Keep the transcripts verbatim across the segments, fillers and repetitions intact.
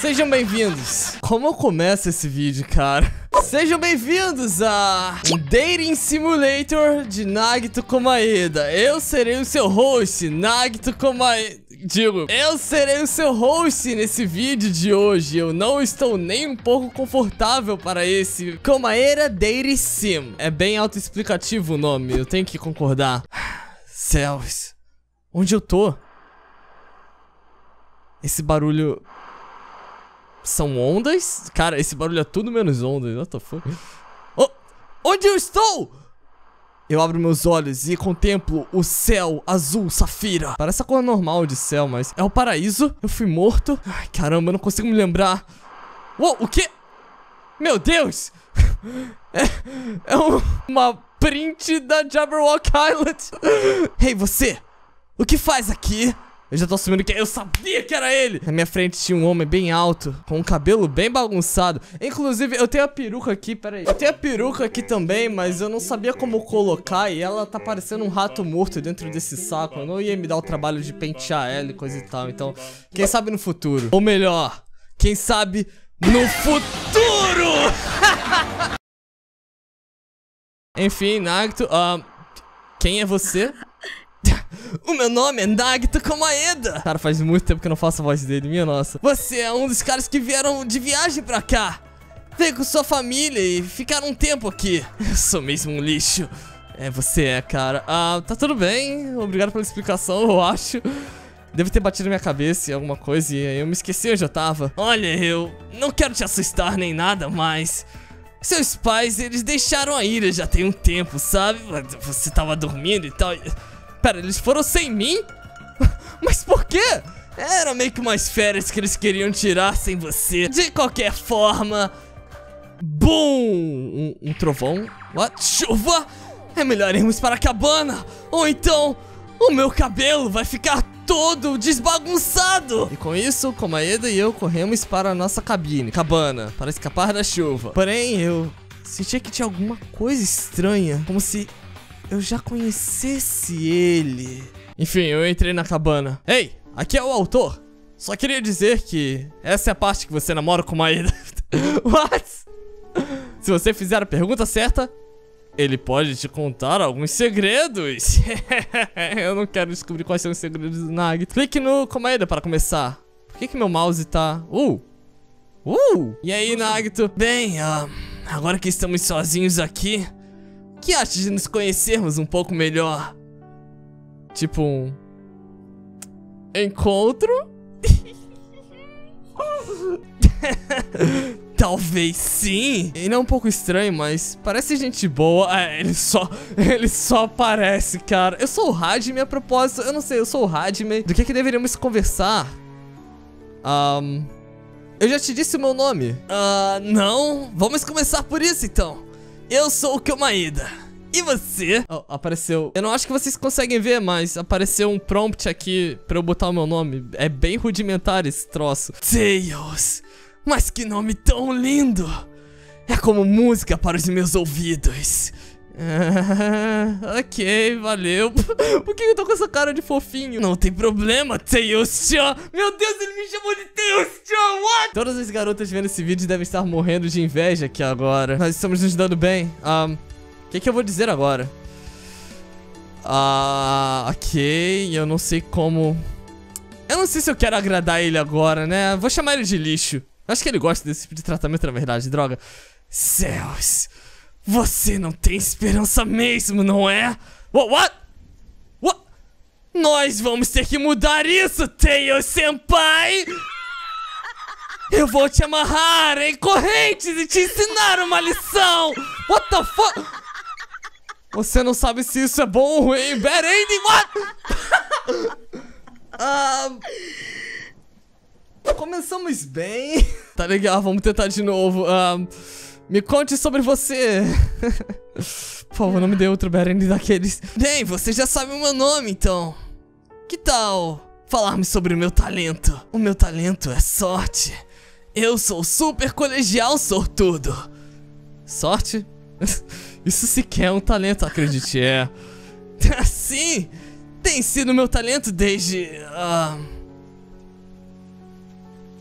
Sejam bem-vindos. Como eu começo esse vídeo, cara? Sejam bem-vindos a um Dating Simulator de Nagito Komaeda. Eu serei o seu host, Nagito Komaeda. Digo, eu serei o seu host nesse vídeo de hoje. Eu não estou nem um pouco confortável para esse Komaeda Dating Sim. É bem autoexplicativo o nome, eu tenho que concordar. Céus, onde eu tô? Esse barulho... São ondas? Cara, esse barulho é tudo menos ondas. What the fuck? Oh, onde eu estou? Eu abro meus olhos e contemplo o céu azul safira. Parece a cor normal de céu, mas é o paraíso. Eu fui morto. Ai, caramba, eu não consigo me lembrar. Uou, o quê? Meu Deus! É, é um, uma print da Jabberwock Island. Hey, você! O que faz aqui? Eu já tô assumindo que eu sabia que era ele. Na minha frente tinha um homem bem alto, com um cabelo bem bagunçado. Inclusive, eu tenho a peruca aqui, peraí. Eu tenho a peruca aqui também, mas eu não sabia como colocar. E ela tá parecendo um rato morto dentro desse saco. Eu não ia me dar o trabalho de pentear ela e coisa e tal. Então, quem sabe no futuro. Ou melhor, quem sabe no futuro. Enfim, Nagito, uh, quem é você? O meu nome é Nagito Komaeda. Cara, faz muito tempo que eu não faço a voz dele, minha nossa. Você é um dos caras que vieram de viagem pra cá. Veio com sua família e ficaram um tempo aqui. Eu sou mesmo um lixo. É, você é, cara. Ah, tá tudo bem. Obrigado pela explicação, eu acho. Deve ter batido na minha cabeça em alguma coisa e eu me esqueci onde eu tava. Olha, eu não quero te assustar nem nada, mas... seus pais, eles deixaram a ilha já tem um tempo, sabe? Você tava dormindo e tal... Pera, eles foram sem mim? Mas por quê? Era meio que umas férias que eles queriam tirar sem você. De qualquer forma... Boom! Um, um trovão? What? Chuva? É melhor irmos para a cabana. Ou então, o meu cabelo vai ficar todo desbagunçado. E com isso, Komaeda e eu corremos para a nossa cabine, cabana, para escapar da chuva. Porém, eu sentia que tinha alguma coisa estranha. Como se... eu já conhecesse ele. Enfim, eu entrei na cabana. Ei, aqui é o autor. Só queria dizer que essa é a parte que você namora com Maeda. What? Se você fizer a pergunta certa, ele pode te contar alguns segredos. Eu não quero descobrir quais são os segredos do Nagito. Clique no Komaeda para começar. Por que que meu mouse tá... Uh! Uh! E aí, Nagito? Bem, uh, agora que estamos sozinhos aqui... que acha de nos conhecermos um pouco melhor? Tipo um... encontro? Talvez sim. Ele é um pouco estranho, mas parece gente boa. É, ele só... ele só parece, cara. Eu sou o Hajime a propósito. Eu não sei, eu sou o Hajime. Do que que deveríamos conversar? Um... Eu já te disse o meu nome. Ah, uh, não? Vamos começar por isso, então. Eu sou o Komaeda. E você? Oh, apareceu. Eu não acho que vocês conseguem ver, mas apareceu um prompt aqui pra eu botar o meu nome. É bem rudimentar esse troço. Tails. Mas que nome tão lindo. É como música para os meus ouvidos. Ah, ok, valeu. Por que eu tô com essa cara de fofinho? Não tem problema, Tails-chan. Meu Deus, ele me chamou de Tails-chan, what? Todas as garotas vendo esse vídeo devem estar morrendo de inveja aqui agora. Nós estamos nos dando bem. Um, o que que eu vou dizer agora? Ah, ok, eu não sei como... eu não sei se eu quero agradar ele agora, né? Vou chamar ele de lixo. Acho que ele gosta desse tipo de tratamento, na verdade, droga. Céus... você não tem esperança mesmo, não é? What? What? What? Nós vamos ter que mudar isso, Tails Senpai! Eu vou te amarrar em correntes e te ensinar uma lição! What the fuck? Você não sabe se isso é bom ou ruim. Bad ending, what? um... Começamos bem. Tá legal, vamos tentar de novo. Um... Me conte sobre você. Por favor, não me dê outro Berend daqueles. Bem, você já sabe o meu nome, então. Que tal falar-me sobre o meu talento? O meu talento é sorte. Eu sou super colegial sortudo. Sorte? Isso sequer é um talento, acredite, é. Sim, tem sido meu talento desde... Uh...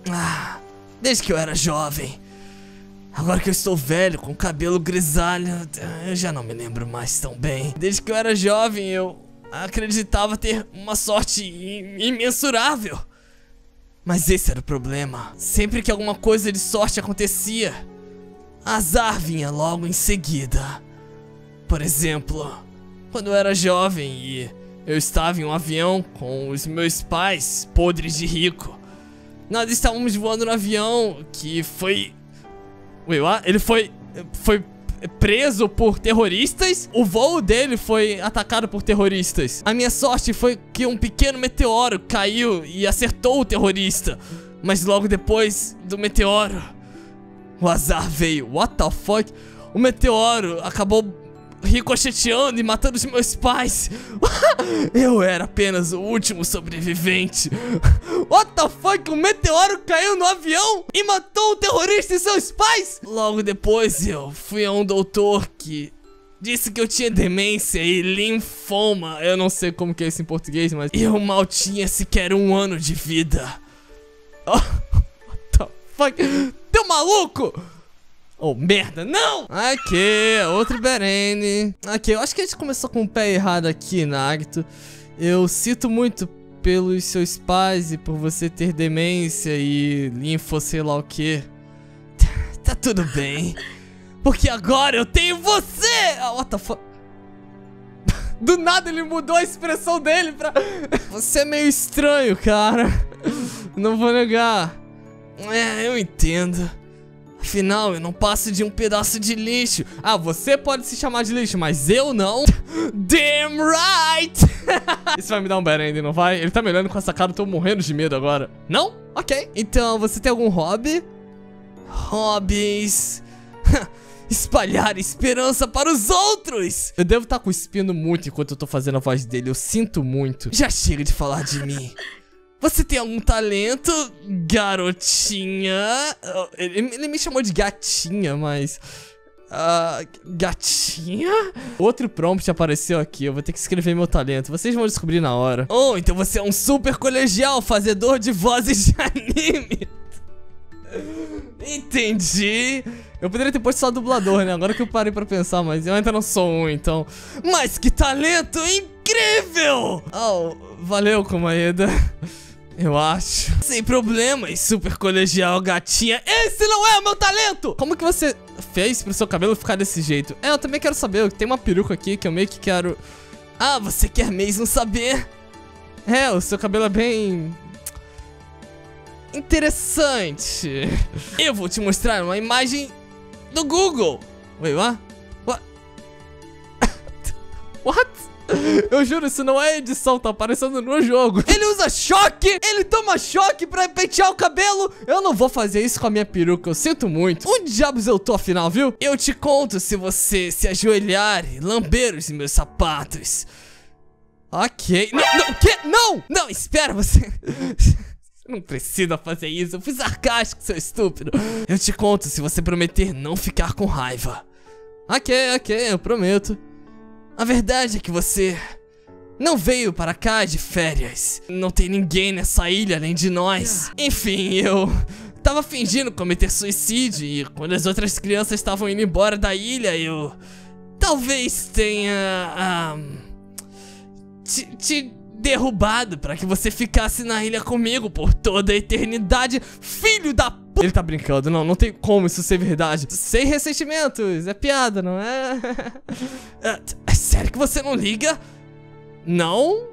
Ah, desde que eu era jovem. Agora que eu estou velho, com cabelo grisalho, eu já não me lembro mais tão bem. Desde que eu era jovem, eu acreditava ter uma sorte imensurável. Mas esse era o problema. Sempre que alguma coisa de sorte acontecia, azar vinha logo em seguida. Por exemplo, quando eu era jovem e eu estava em um avião com os meus pais, podres de rico. Nós estávamos voando no avião que foi... Ué, ele foi... Foi preso por terroristas. O voo dele foi atacado por terroristas. A minha sorte foi que um pequeno meteoro caiu e acertou o terrorista. Mas logo depois do meteoro, o azar veio. What the fuck? O meteoro acabou ricocheteando e matando os meus pais. Eu era apenas o último sobrevivente. What the fuck? Um meteoro caiu no avião e matou o terrorista e seus pais? Logo depois eu fui a um doutor que disse que eu tinha demência e linfoma. Eu não sei como que é isso em português, mas eu mal tinha sequer um ano de vida. Oh, what the fuck? Teu maluco! Oh, merda, não! Aqui, outro Berene. Aqui, eu acho que a gente começou com o pé errado aqui, Nagito. Eu sinto muito pelos seus pais e por você ter demência e linfo, sei lá o que. Tá tudo bem. Porque agora eu tenho você! Oh, what the fuck? Do nada ele mudou a expressão dele pra... Você é meio estranho, cara. Não vou negar. É, eu entendo. Afinal, eu não passo de um pedaço de lixo. Ah, você pode se chamar de lixo, mas eu não. Damn right! Isso vai me dar um bad end, não vai? Ele tá me olhando com essa cara, eu tô morrendo de medo agora. Não? Ok. Então, você tem algum hobby? Hobbies... Espalhar esperança para os outros! Eu devo estar cuspindo muito enquanto eu tô fazendo a voz dele. Eu sinto muito. Já chega de falar de mim. Você tem algum talento, garotinha? Ele, ele me chamou de gatinha, mas... Uh, gatinha? Outro prompt apareceu aqui, eu vou ter que escrever meu talento. Vocês vão descobrir na hora. Oh, então você é um super colegial fazedor de vozes de anime. Entendi. Eu poderia ter posto só dublador, né? Agora que eu parei pra pensar, mas eu ainda não sou um, então... Mas que talento incrível! Oh, valeu, Komaeda. Eu acho. Sem problemas, super colegial, gatinha. Esse não é o meu talento! Como que você fez pro seu cabelo ficar desse jeito? É, eu também quero saber. Tem uma peruca aqui que eu meio que quero... Ah, você quer mesmo saber? É, o seu cabelo é bem... interessante. Eu vou te mostrar uma imagem do Google. Wait, what? What? What? Eu juro, isso não é edição, tá aparecendo no jogo. Ele usa choque, ele toma choque pra pentear o cabelo. Eu não vou fazer isso com a minha peruca, eu sinto muito. Onde diabos eu tô afinal, viu? Eu te conto se você se ajoelhar e lamber os meus sapatos. Ok. Não, não, o quê? Não! Não, espera, você... Não precisa fazer isso, eu fui sarcástico, seu estúpido. Eu te conto se você prometer não ficar com raiva. Ok, ok, eu prometo. A verdade é que você não veio para cá de férias. Não tem ninguém nessa ilha além de nós. Enfim, eu tava fingindo cometer suicídio e quando as outras crianças estavam indo embora da ilha, eu talvez tenha... Um, te... te derrubado pra que você ficasse na ilha comigo por toda a eternidade. Filho da p... Ele tá brincando, não, não tem como isso ser verdade. Sem ressentimentos, é piada, não é? É, é sério que você não liga? Não?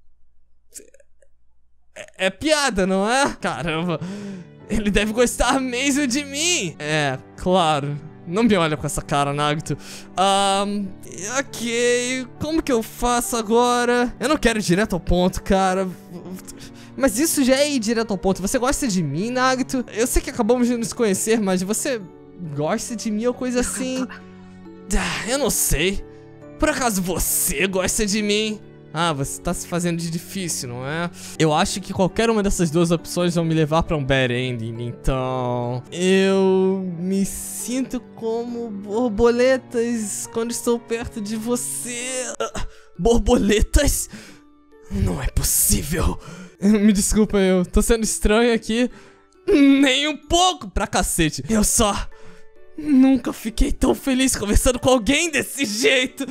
É, é piada, não é? Caramba, ele deve gostar mesmo de mim. É, claro. Não me olha com essa cara, Nagito. Um, ok, como que eu faço agora? Eu não quero ir direto ao ponto, cara. Mas isso já é ir direto ao ponto. Você gosta de mim, Nagito? Eu sei que acabamos de nos conhecer, mas você gosta de mim ou coisa assim? Ah, eu não sei. Por acaso você gosta de mim? Ah, você tá se fazendo de difícil, não é? Eu acho que qualquer uma dessas duas opções vão me levar pra um bad ending, então... Eu me sinto como borboletas quando estou perto de você. Borboletas? Não é possível. Me desculpa, eu tô sendo estranho aqui. Nem um pouco, pra cacete. Eu só nunca fiquei tão feliz conversando com alguém desse jeito.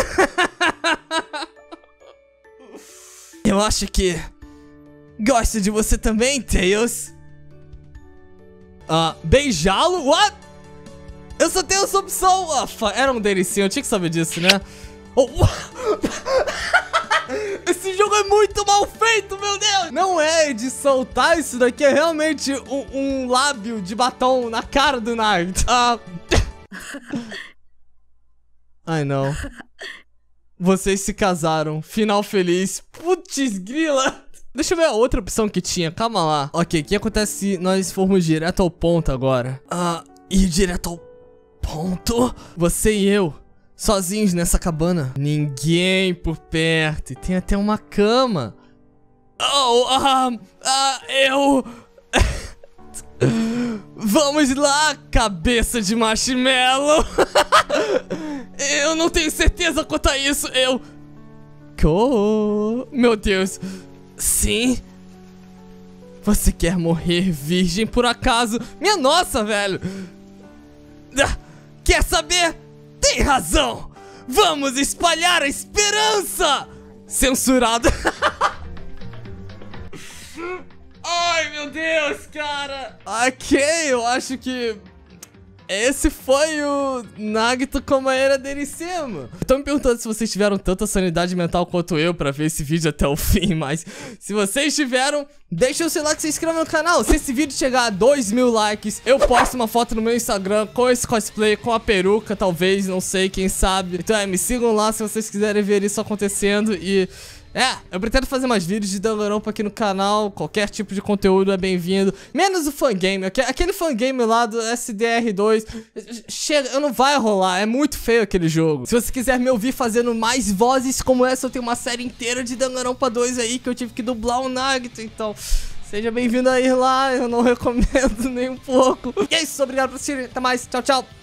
Eu acho que gosto de você também, Tails. Ah, beijá-lo? What? Eu só tenho essa opção. Ah, era um delicinho, eu tinha que saber disso, né? Oh. Esse jogo é muito mal feito, meu Deus! Não é de soltar isso daqui, é realmente um, um lábio de batom na cara do Nagito. Ah. Ai, não. Vocês se casaram. Final feliz. Putz, grila. Deixa eu ver a outra opção que tinha. Calma lá. Ok, o que acontece se nós formos direto ao ponto agora? Ah, ir direto ao ponto? Você e eu, sozinhos nessa cabana. Ninguém por perto. E tem até uma cama. Oh, ah, ah, eu... Vamos lá, cabeça de marshmallow. Eu não tenho certeza quanto a isso. Eu... Oh, meu Deus. Sim. Você quer morrer virgem por acaso? Minha nossa, velho. Quer saber? Tem razão. Vamos espalhar a esperança. Censurado. Ai, meu Deus, cara. Ok, eu acho que esse foi o Nagito como era dele em cima. Eu tô me perguntando se vocês tiveram tanta sanidade mental quanto eu pra ver esse vídeo até o fim, mas se vocês tiveram, deixa o seu like e se inscreva no canal. Se esse vídeo chegar a dois mil likes, eu posto uma foto no meu Instagram com esse cosplay, com a peruca, talvez, não sei, quem sabe. Então é, me sigam lá se vocês quiserem ver isso acontecendo e... É, eu pretendo fazer mais vídeos de Danganronpa aqui no canal. Qualquer tipo de conteúdo é bem-vindo. Menos o fangame, aquele fangame lá do S D R dois. Chega, não vai rolar, é muito feio aquele jogo. Se você quiser me ouvir fazendo mais vozes como essa, eu tenho uma série inteira de Danganronpa dois aí que eu tive que dublar o Nagito, então... Seja bem-vindo a ir lá, eu não recomendo nem um pouco. E é isso, obrigado por assistir, até mais, tchau, tchau.